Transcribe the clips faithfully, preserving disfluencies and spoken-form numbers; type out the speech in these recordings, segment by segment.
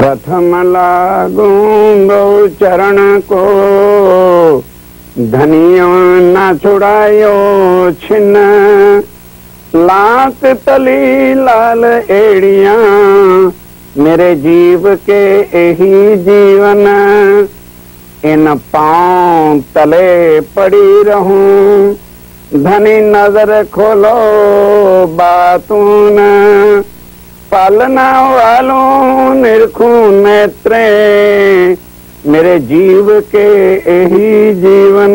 प्रथम लागू गौ चरण को, धनियों न छुड़ायो छिन्न, लात तली लाल एड़िया, मेरे जीव के यही जीवन, इन पांव तले पड़ी रहूं, धनी नजर खोलो बातून, पालना वालों निरखूं नेत्रे, मेरे जीव के यही जीवन।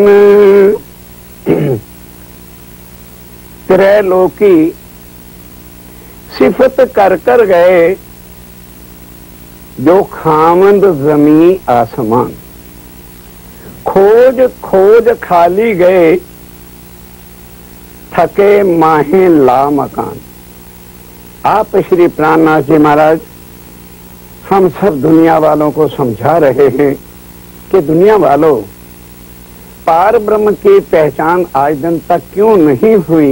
त्रैलोकी सिफत कर कर गए जो खामंद जमी आसमान, खोज खोज खाली गए थके माहे ला मकान। आप श्री प्राणनाथ जी महाराज हम सब दुनिया वालों को समझा रहे हैं कि दुनिया वालों, पार ब्रह्म की पहचान आज दिन तक क्यों नहीं हुई।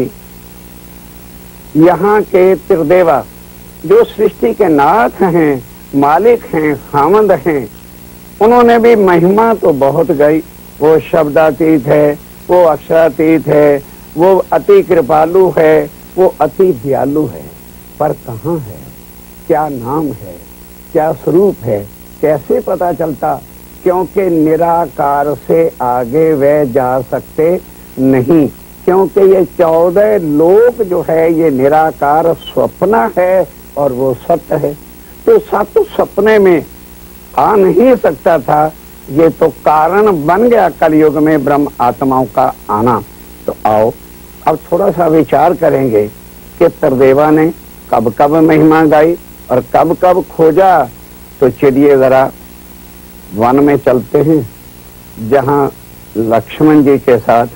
यहाँ के त्रिदेवा जो सृष्टि के नाथ हैं, मालिक हैं, खामंद हैं, उन्होंने भी महिमा तो बहुत गाई। वो शब्दातीत है, वो अक्षरातीत है, वो अति कृपालु है, वो अति दयालु है, पर कहाँ है, क्या नाम है, क्या स्वरूप है, कैसे पता चलता? क्योंकि निराकार से आगे वे जा सकते नहीं, क्योंकि ये चौदह लोक जो है ये निराकार स्वप्न है और वो सत्य है। तो सत्य सपने में आ नहीं सकता था, ये तो कारण बन गया कलयुग में ब्रह्म आत्माओं का आना। तो आओ अब थोड़ा सा विचार करेंगे कि त्रिदेवा ने कब कब महिमा गाई और कब कब खोजा। तो चलिए जरा वन में चलते हैं, जहाँ लक्ष्मण जी के साथ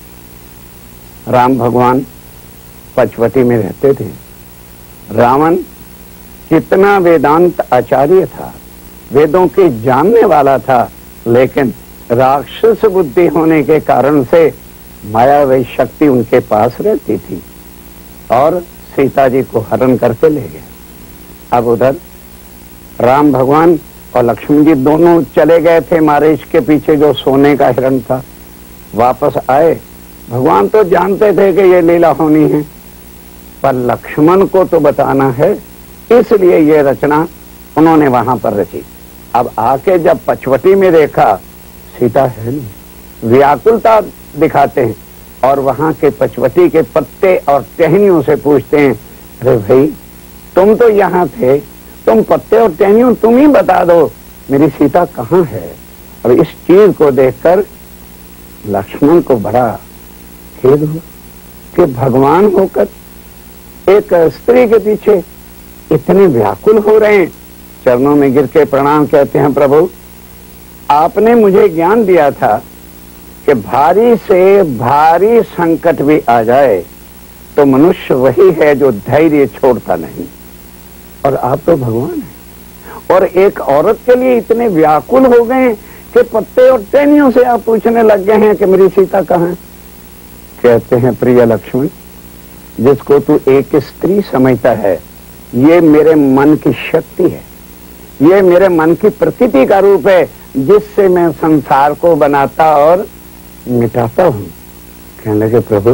राम भगवान पचवटी में रहते थे। रावण कितना वेदांत आचार्य था, वेदों के जानने वाला था, लेकिन राक्षस बुद्धि होने के कारण से मायावी शक्ति उनके पास रहती थी और सीता जी को हरण करके ले गए। अब उधर राम भगवान और लक्ष्मण जी दोनों चले गए थे मारीच के पीछे जो सोने का हिरण था। वापस आए, भगवान तो जानते थे कि ये लीला होनी है, पर लक्ष्मण को तो बताना है, इसलिए ये रचना उन्होंने वहां पर रची। अब आके जब पचवटी में देखा सीता है नहीं, व्याकुलता दिखाते हैं और वहां के पचवटी के पत्ते और टहनियों से पूछते हैं, अरे भाई तुम तो यहाँ थे, तुम पत्ते और टहनियों तुम ही बता दो मेरी सीता कहाँ है। अब इस चीज को देखकर लक्ष्मण को बड़ा खेद हुआ कि भगवान होकर एक स्त्री के पीछे इतने व्याकुल हो रहे हैं। चरणों में गिर के प्रणाम कहते हैं, प्रभु आपने मुझे ज्ञान दिया था कि भारी से भारी संकट भी आ जाए तो मनुष्य वही है जो धैर्य छोड़ता नहीं, और आप तो भगवान हैं। और एक औरत के लिए इतने व्याकुल हो गए कि पत्ते और टहनियों से आप पूछने लग गए हैं कि मेरी सीता कहाँ है। कहते हैं, प्रिय लक्ष्मण, जिसको तू एक स्त्री समझता है, ये मेरे मन की शक्ति है, ये मेरे मन की प्रकृति का रूप है, जिससे मैं संसार को बनाता और मिटाता हूं। कहने लगे, प्रभु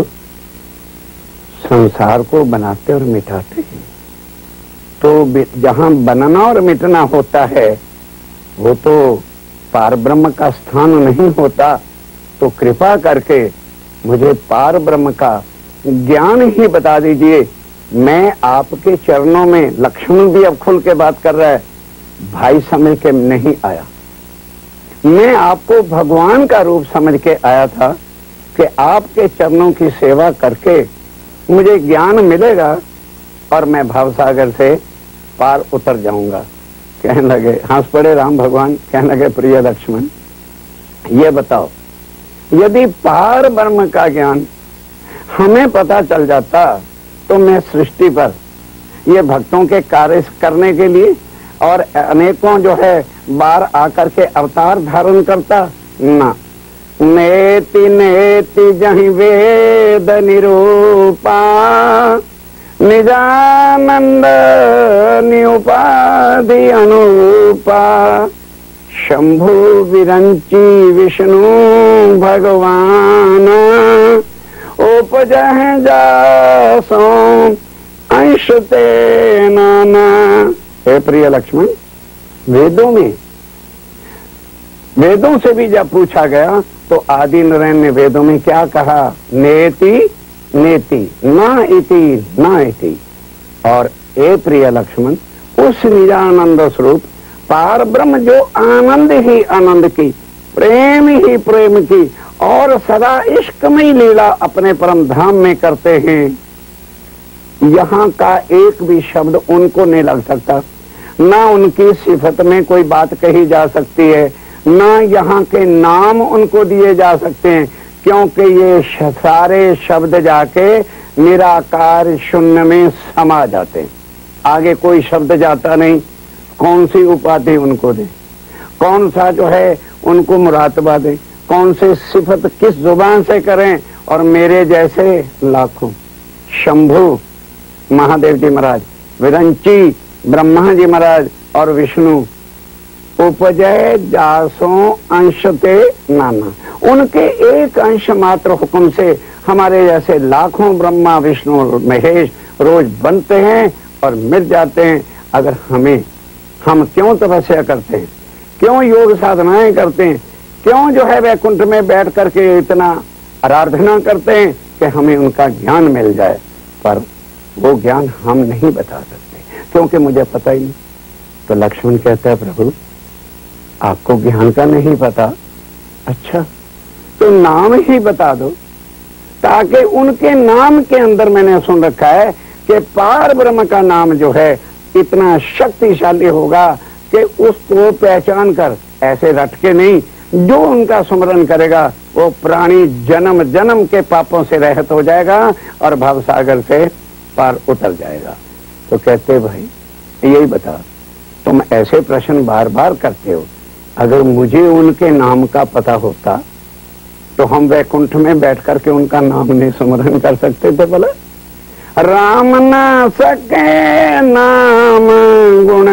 संसार को बनाते और मिटाते हैं, तो जहां बनना और मिटना होता है वो तो पार ब्रह्म का स्थान नहीं होता। तो कृपा करके मुझे पार ब्रह्म का ज्ञान ही बता दीजिए। मैं आपके चरणों में, लक्ष्मण भी अब खुल के बात कर रहा है, भाई समझ के नहीं आया, मैं आपको भगवान का रूप समझ के आया था कि आपके चरणों की सेवा करके मुझे ज्ञान मिलेगा और मैं भवसागर से पार उतर जाऊंगा। कहने लगे, हंस पड़े राम भगवान, कहने लगे, प्रिय लक्ष्मण ये बताओ, यदि पार ब्रह्म का ज्ञान हमें पता चल जाता तो मैं सृष्टि पर ये भक्तों के कार्य करने के लिए और अनेकों जो है बार आकर के अवतार धारण करता ना। नेति नेति जहि वेद निरूपा, निजानंद निउपाधि अनुरूपा शंभु विरंची विष्णु भगवान उपजह जासो अंश ते नाना। हे प्रिय लक्ष्मण, वेदों में वेदों से भी जब पूछा गया तो आदि नारायण ने वेदों में क्या कहा? नेति नेति न इति न इति। और ए प्रिय लक्ष्मण, उस निजानंद स्वरूप पार ब्रह्म जो आनंद ही आनंद की, प्रेम ही प्रेम की और सदा इश्कमयी लीला अपने परम धाम में करते हैं, यहाँ का एक भी शब्द उनको नहीं लग सकता, ना उनकी सिफत में कोई बात कही जा सकती है, ना यहाँ के नाम उनको दिए जा सकते हैं, क्योंकि ये सारे शब्द जाके निराकार शून्य में समा जाते हैं। आगे कोई शब्द जाता नहीं। कौन सी उपाधि उनको दे, कौन सा जो है उनको मुरातबा दे, कौन से सिफत किस जुबान से करें। और मेरे जैसे लाखों शंभु महादेव जी महाराज, विरंची ब्रह्मा जी महाराज और विष्णु उपजय जासों अंश ते नाना, उनके एक अंश मात्र हुक्म से हमारे जैसे लाखों ब्रह्मा विष्णु और महेश रोज बनते हैं और मिट जाते हैं। अगर हमें हम क्यों तपस्या करते हैं, क्यों योग साधनाएं करते हैं, क्यों जो है वैकुंठ में बैठ करके इतना आराधना करते हैं कि हमें उनका ज्ञान मिल जाए, पर वो ज्ञान हम नहीं बता सकते क्योंकि मुझे पता ही नहीं। तो लक्ष्मण कहता है, प्रभु आपको ज्ञान का नहीं पता, अच्छा तो नाम ही बता दो, ताकि उनके नाम के अंदर मैंने सुन रखा है कि पार ब्रह्म का नाम जो है इतना शक्तिशाली होगा कि उसको पहचान कर, ऐसे रट के नहीं, जो उनका स्मरण करेगा वो प्राणी जन्म जन्म के पापों से रहित हो जाएगा और भवसागर से पार उतर जाएगा। तो कहते भाई यही बता, तुम ऐसे प्रश्न बार बार करते हो, अगर मुझे उनके नाम का पता होता तो हम वैकुंठ में बैठ करके उनका नाम नहीं स्मरण कर सकते थे? बोला राम न सके नाम गुण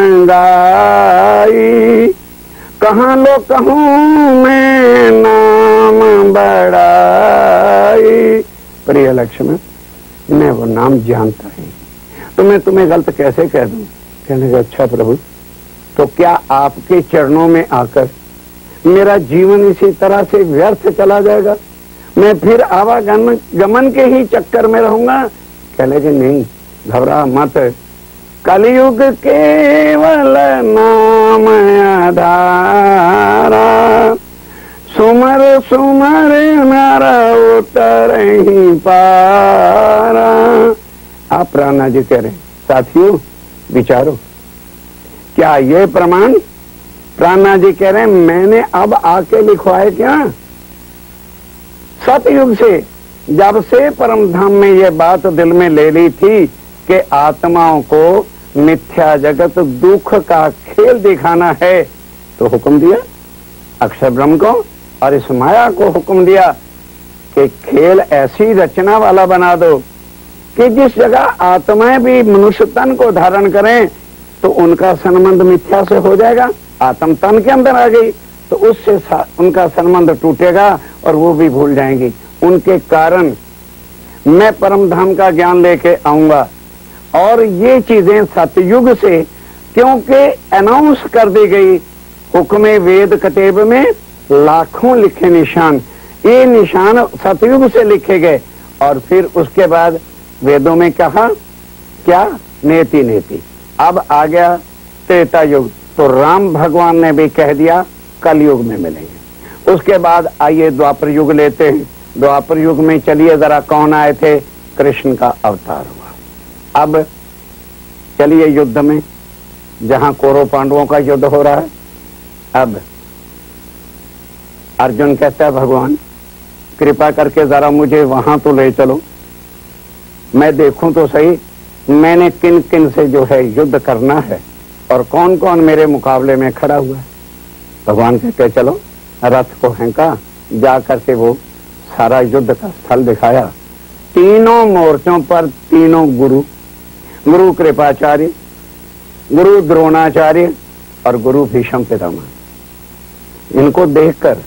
गाई, कहाँ लो कहूँ मैं नाम बड़ाई। प्रिय लक्ष्मण, मैं वो नाम जानता ही, तो मैं तुम्हें गलत कैसे कह दूं? कहने का अच्छा प्रभु, तो क्या आपके चरणों में आकर मेरा जीवन इसी तरह से व्यर्थ चला जाएगा? मैं फिर आवागमन गमन के ही चक्कर में रहूंगा? कह लगे नहीं, घबरा मत, कलयुग केवल नाम आधारा, सुमर सुमर नर उतर ही पारा। आप प्राणा जी कह रहे, साथियों विचारो, क्या ये प्रमाण? प्राणा जी कह रहे हैं मैंने अब आके लिखवाए क्या? सतयुग से, जब से परम धाम में ये बात दिल में ले ली थी कि आत्माओं को मिथ्या जगत दुख का खेल दिखाना है, तो हुक्म दिया अक्षर ब्रह्म को और इस माया को हुक्म दिया कि खेल ऐसी रचना वाला बना दो कि जिस जगह आत्माएं भी मनुष्य तन को धारण करें तो उनका संबंध मिथ्या से हो जाएगा। आत्म तन के अंदर आ गई तो उससे उनका संबंध टूटेगा और वो भी भूल जाएंगी। उनके कारण मैं परम धाम का ज्ञान लेके आऊंगा। और ये चीजें सतयुग से क्योंकि अनाउंस कर दी गई, हुक्मे वेद कतेब में लाखों लिखे निशान, ये निशान सतयुग से लिखे गए। और फिर उसके बाद वेदों में कहा क्या? नेति नेति। अब आ गया त्रेता युग, तो राम भगवान ने भी कह दिया कलयुग में मिलेंगे। उसके बाद आइए द्वापर युग लेते हैं। द्वापर युग में चलिए जरा कौन आए थे? कृष्ण का अवतार हुआ। अब चलिए युद्ध में, जहां कौरव पांडवों का युद्ध हो रहा है। अब अर्जुन कहता है भगवान कृपा करके जरा मुझे वहां तो ले चलो, मैं देखूं तो सही मैंने किन किन से जो है युद्ध करना है और कौन कौन मेरे मुकाबले में खड़ा हुआ है। भगवान कहते चलो, रथ को हेंका, जा करके वो सारा युद्ध का स्थल दिखाया। तीनों मोर्चों पर तीनों गुरु गुरु कृपाचार्य, गुरु द्रोणाचार्य और गुरु भीष्म पितामह। इनको देखकर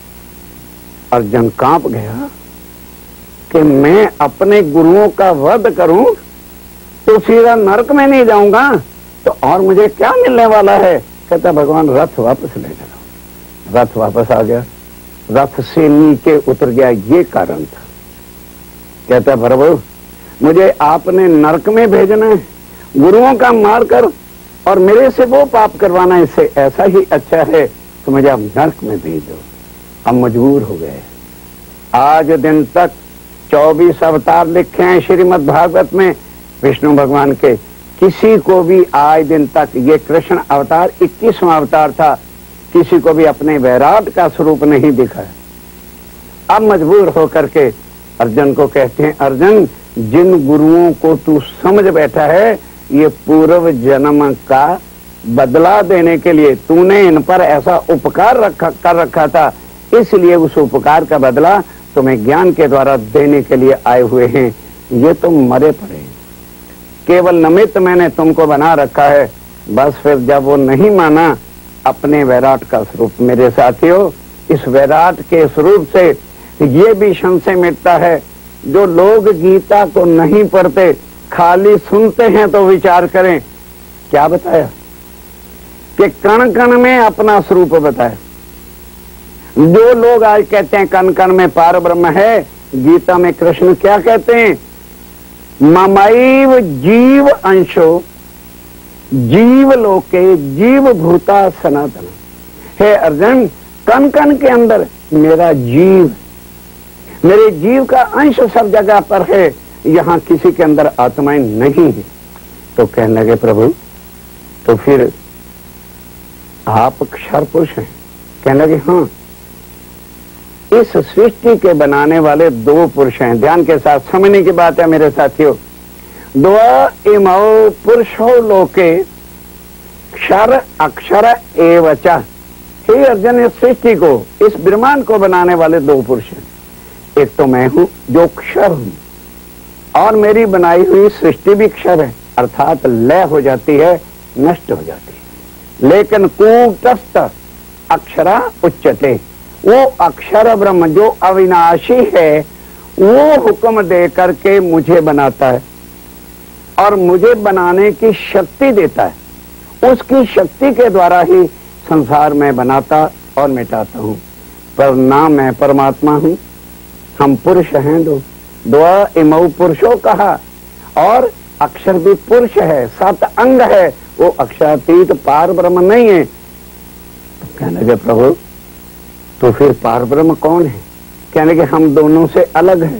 अर्जुन कांप गया कि मैं अपने गुरुओं का वध करूं तो सीधा नरक में नहीं जाऊंगा, तो और मुझे क्या मिलने वाला है। कहता भगवान रथ वापस ले चलो। रथ वापस आ गया, रथ से नीचे उतर गया, ये कारण था। कहता प्रभु मुझे आपने नरक में भेजना है, गुरुओं का मार कर और मेरे से वो पाप करवाना, इससे ऐसा ही अच्छा है तो मुझे आप नरक में भेज दो। हम मजबूर हो गए। आज दिन तक चौबीस अवतार लिखे हैं श्रीमद् भागवत में विष्णु भगवान के, किसी को भी आज दिन तक, ये कृष्ण अवतार इक्कीसवां अवतार था, किसी को भी अपने वैराट का स्वरूप नहीं दिखा है। अब मजबूर होकर के अर्जुन को कहते हैं, अर्जुन जिन गुरुओं को तू समझ बैठा है ये पूर्व जन्म का बदला देने के लिए, तूने इन पर ऐसा उपकार रखा कर रखा था, इसलिए उस उपकार का बदला तुम्हें ज्ञान के द्वारा देने के लिए आए हुए हैं। ये तुम मरे पड़े, केवल निमित्त मैंने तुमको बना रखा है। बस फिर जब वो नहीं माना अपने वैराट का स्वरूप, मेरे साथियों इस वैराट के स्वरूप से ये भी संशय मिटता है। जो लोग गीता को नहीं पढ़ते, खाली सुनते हैं तो विचार करें, क्या बताया कि कण कण में अपना स्वरूप बताया। जो लोग आज कहते हैं कण कण में पार ब्रह्म है, गीता में कृष्ण क्या कहते हैं, ममैव जीव अंशो जीव लोके जीव भूता सनातन। हे अर्जुन, कण कण के अंदर मेरा जीव, मेरे जीव का अंश सब जगह पर है, यहाँ किसी के अंदर आत्माएं नहीं है। तो कहने लगे प्रभु तो फिर आप क्षर पुरुष हैं। कहने लगे हाँ, इस सृष्टि के बनाने वाले दो पुरुष हैं। ध्यान के साथ समझने की बात है मेरे साथियों। द्व इमौ पुरुषो लोके क्षर अक्षर एवच। हे अर्जुन, इस सृष्टि को, इस ब्रह्मांड को बनाने वाले दो पुरुष हैं। एक तो मैं हूं जो क्षर हूं, और मेरी बनाई हुई सृष्टि भी क्षर है, अर्थात लय हो जाती है, नष्ट हो जाती है। लेकिन कूटस्थ अक्षरा उच्चते, वो अक्षर ब्रह्म जो अविनाशी है, वो हुक्म दे करके मुझे बनाता है और मुझे बनाने की शक्ति देता है। उसकी शक्ति के द्वारा ही संसार में बनाता और मिटाता हूं। पर ना मैं परमात्मा हूं, हम पुरुष हैं। दो दो इमौ पुरुषो कहा, और अक्षर भी पुरुष है, सात अंग है, वो अक्षरातीत पार ब्रह्म नहीं है। तो कहने लगे प्रभु तो फिर पार ब्रह्म कौन है। कहने लगे हम दोनों से अलग है।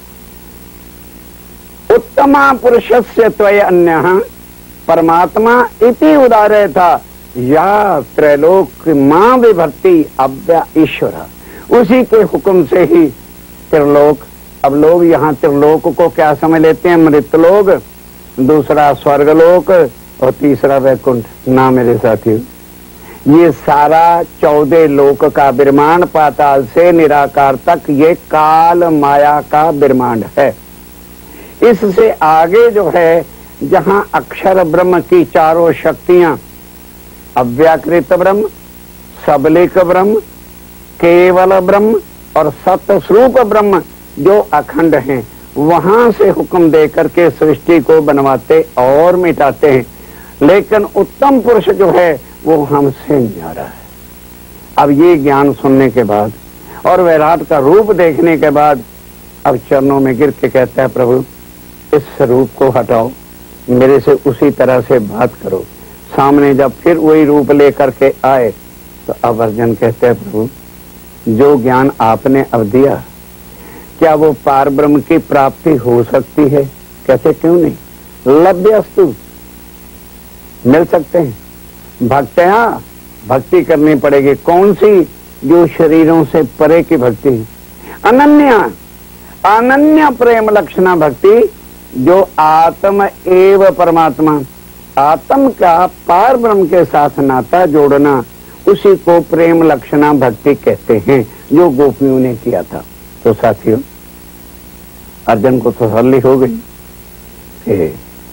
उत्तमा पुरुषस्य त्वय अन्यः परमात्मा इति उदारे था, या त्रैलोक मां विभक्ति अव्या ईश्वर। उसी के हुक्म से ही त्रिलोक, अब लोग यहाँ त्रिलोक को क्या समझ लेते हैं, मृतलोक, दूसरा स्वर्गलोक और तीसरा वैकुंठ। ना मेरे साथियों, ये सारा चौदह लोक का ब्रह्मांड, पाताल से निराकार तक, ये काल माया का ब्रह्मांड है। इससे आगे जो है, जहां अक्षर ब्रह्म की चारों शक्तियां, अव्याकृत ब्रह्म, सबलिक ब्रह्म, केवल ब्रह्म और सत्य स्वरूप ब्रह्म जो अखंड हैं, वहां से हुक्म दे करके सृष्टि को बनवाते और मिटाते हैं। लेकिन उत्तम पुरुष जो है वो हमसे न्यारा है। अब ये ज्ञान सुनने के बाद और वैराट का रूप देखने के बाद अब चरणों में गिर के कहता है प्रभु इस स्वरूप को हटाओ, मेरे से उसी तरह से बात करो। सामने जब फिर वही रूप लेकर के आए तो अब अर्जुन कहते हैं प्रभु जो ज्ञान आपने अब दिया, क्या वो पार ब्रह्म की प्राप्ति हो सकती है। कैसे क्यों नहीं, लभ्यस्तु, मिल सकते हैं। भक्त्या, भक्ति करनी पड़ेगी। कौन सी, जो शरीरों से परे की भक्ति। अनन्या, अनन्य प्रेम लक्षणा भक्ति, जो आत्म एव परमात्मा, आत्म का पार ब्रह्म के साथ नाता जोड़ना, उसी को प्रेम लक्षणा भक्ति कहते हैं, जो गोपियों ने किया था। तो साथियों, अर्जुन को तसल्ली हो गई कि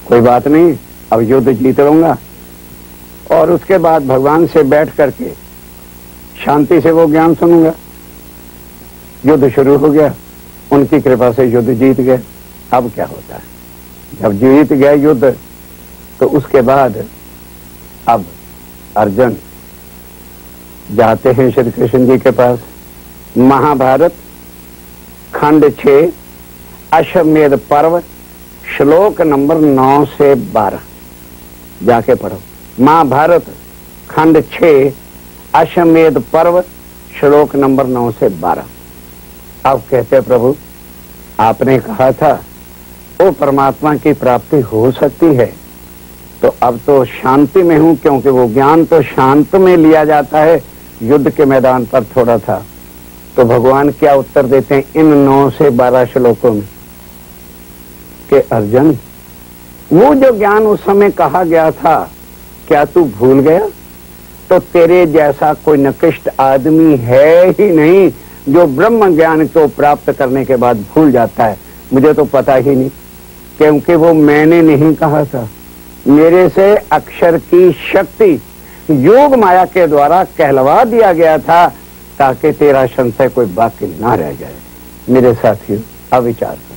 कोई बात नहीं, अब युद्ध जीत लूंगा। और उसके बाद भगवान से बैठ करके शांति से वो ज्ञान सुनूंगा। युद्ध शुरू हो गया, उनकी कृपा से युद्ध जीत गए। अब क्या होता है, जब जीत गए युद्ध तो उसके बाद अब अर्जुन जाते हैं श्री कृष्ण जी के पास। महाभारत खंड छह अश्वमेध पर्व श्लोक नंबर नौ से बारह जाके पढ़ो। महाभारत खंड छह अश्वमेध पर्व श्लोक नंबर नौ से बारह। अब कहते प्रभु आपने कहा था वो परमात्मा की प्राप्ति हो सकती है, तो अब तो शांति में हूं, क्योंकि वो ज्ञान तो शांत में लिया जाता है। युद्ध के मैदान पर थोड़ा था। तो भगवान क्या उत्तर देते हैं इन नौ से बारह श्लोकों में कि अर्जुन वो जो ज्ञान उस समय कहा गया था क्या तू भूल गया? तो तेरे जैसा कोई निकृष्ट आदमी है ही नहीं जो ब्रह्म ज्ञान को प्राप्त करने के बाद भूल जाता है। मुझे तो पता ही नहीं, क्योंकि वो मैंने नहीं कहा था। मेरे से अक्षर की शक्ति योग माया के द्वारा कहलवा दिया गया था ताकि तेरा संशय कोई बाकी ना रह जाए। मेरे साथियों अब विचार कर,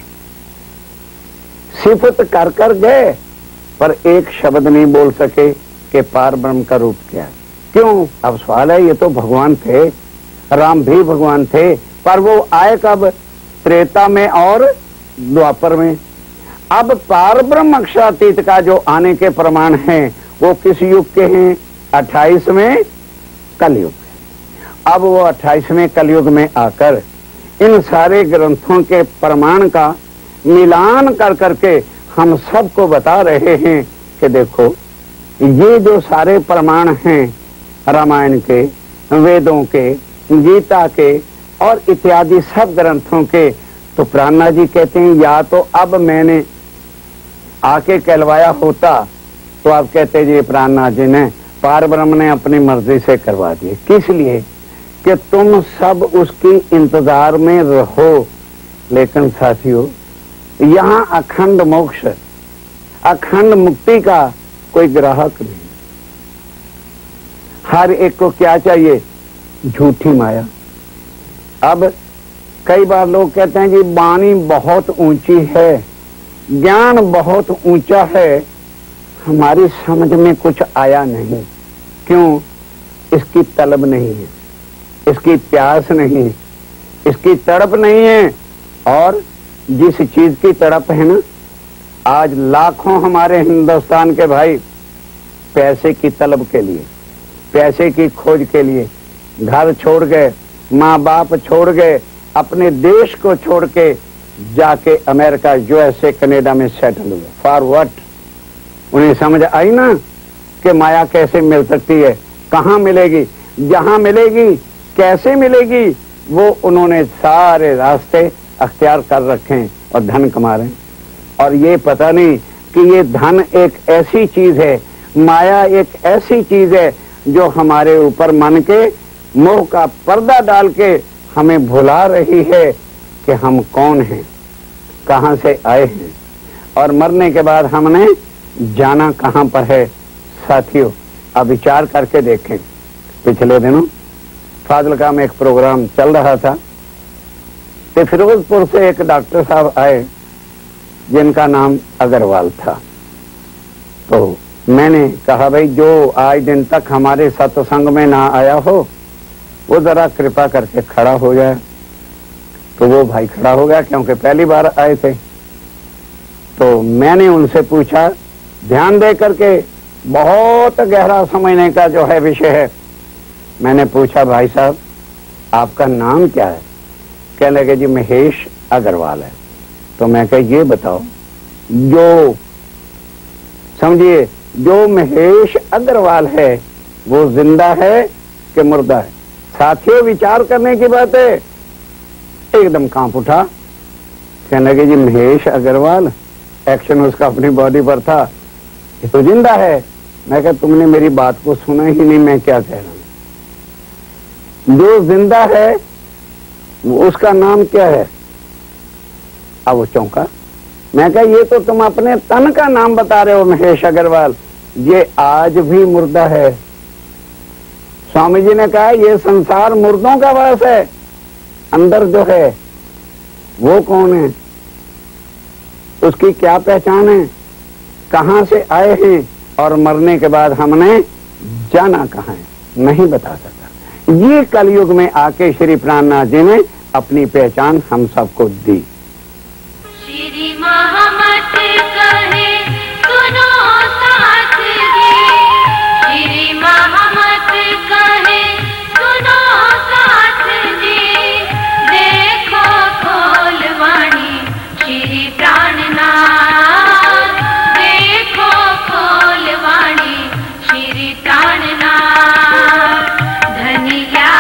सिफत कर कर गए पर एक शब्द नहीं बोल सके कि पार ब्रह्म का रूप क्या है। क्यों? अब सवाल है, ये तो भगवान थे, राम भी भगवान थे, पर वो आए कब? त्रेता में और द्वापर में। अब पार ब्रह्म अक्षरातीत का जो आने के प्रमाण हैं वो किस युग के हैं? अट्ठाईसवें कलयुग। अब वो अट्ठाईसवें कलयुग में आकर इन सारे ग्रंथों के प्रमाण का मिलान कर करके हम सबको बता रहे हैं कि देखो ये जो सारे प्रमाण हैं रामायण के, वेदों के, गीता के और इत्यादि सब ग्रंथों के, तो प्राणनाथ जी कहते हैं या तो अब मैंने आके कहलवाया होता तो आप कहते जी प्राणनाथ जी ने पार ब्रह्म ने अपनी मर्जी से करवा दिए। किस लिए? कि तुम सब उसकी इंतजार में रहो। लेकिन साथियों यहाँ अखंड मोक्ष, अखंड मुक्ति का कोई ग्राहक नहीं। हर एक को क्या चाहिए? झूठी माया। अब कई बार लोग कहते हैं कि वाणी बहुत ऊंची है, ज्ञान बहुत ऊंचा है, हमारी समझ में कुछ आया नहीं। क्यों? इसकी तलब नहीं है, इसकी प्यास नहीं है, इसकी तड़प नहीं है। और जिस चीज की तड़प है ना, आज लाखों हमारे हिंदुस्तान के भाई पैसे की तलब के लिए, पैसे की खोज के लिए घर छोड़ गए, माँ बाप छोड़ गए, अपने देश को छोड़ के जाके अमेरिका, यूएसए, कनाडा में सेटल हुए। For what? उन्हें समझ आई ना कि माया कैसे मिल सकती है, कहाँ मिलेगी, जहां मिलेगी, कैसे मिलेगी, वो उन्होंने सारे रास्ते अख्तियार कर रखे हैं और धन कमा रहे हैं। और ये पता नहीं कि ये धन एक ऐसी चीज है, माया एक ऐसी चीज है जो हमारे ऊपर मन के मोह का पर्दा डाल के हमें भुला रही है कि हम कौन हैं, कहां से आए हैं और मरने के बाद हमने जाना कहां पर है। साथियों अब विचार करके देखें, पिछले दिनों फाजिलका में एक प्रोग्राम चल रहा था, तो फिरोजपुर से एक डॉक्टर साहब आए जिनका नाम अग्रवाल था। तो मैंने कहा भाई जो आज दिन तक हमारे सत्संग में ना आया हो वो जरा कृपा करके खड़ा हो जाए। तो वो भाई खड़ा हो गया क्योंकि पहली बार आए थे। तो मैंने उनसे पूछा, ध्यान दे करके, बहुत गहरा समझने का जो है विषय है। मैंने पूछा भाई साहब आपका नाम क्या है? कहने लगे जी महेश अग्रवाल है। तो मैं कहा ये बताओ, जो समझिए जो महेश अग्रवाल है वो जिंदा है कि मुर्दा है? साथियों विचार करने की बात है। एकदम कांप उठा, कहने लगे जी महेश अग्रवाल, एक्शन उसका अपनी बॉडी पर था, ये तो जिंदा है। मैं कहा तुमने मेरी बात को सुना ही नहीं, मैं क्या कह रहा हूं। जो जिंदा है उसका नाम क्या है? अब वो चौंका, मैं कहा ये तो तुम अपने तन का नाम बता रहे हो महेश अग्रवाल, ये आज भी मुर्दा है। स्वामी जी ने कहा ये संसार मुर्दों का वास है, अंदर जो है वो कौन है, उसकी क्या पहचान है, कहां से आए हैं और मरने के बाद हमने जाना कहां है, नहीं बता सकता। ये कलयुग में आके श्री प्राणनाथ जी ने अपनी पहचान हम सबको दी। श्री महामत कहे सुनो साथ जी, श्री महामत कहे सुनो साथ जी, देखो खोल वाणी श्री प्राणनाथ, देखो खोल वाणी श्री प्राणनाथ, धन ज्ञान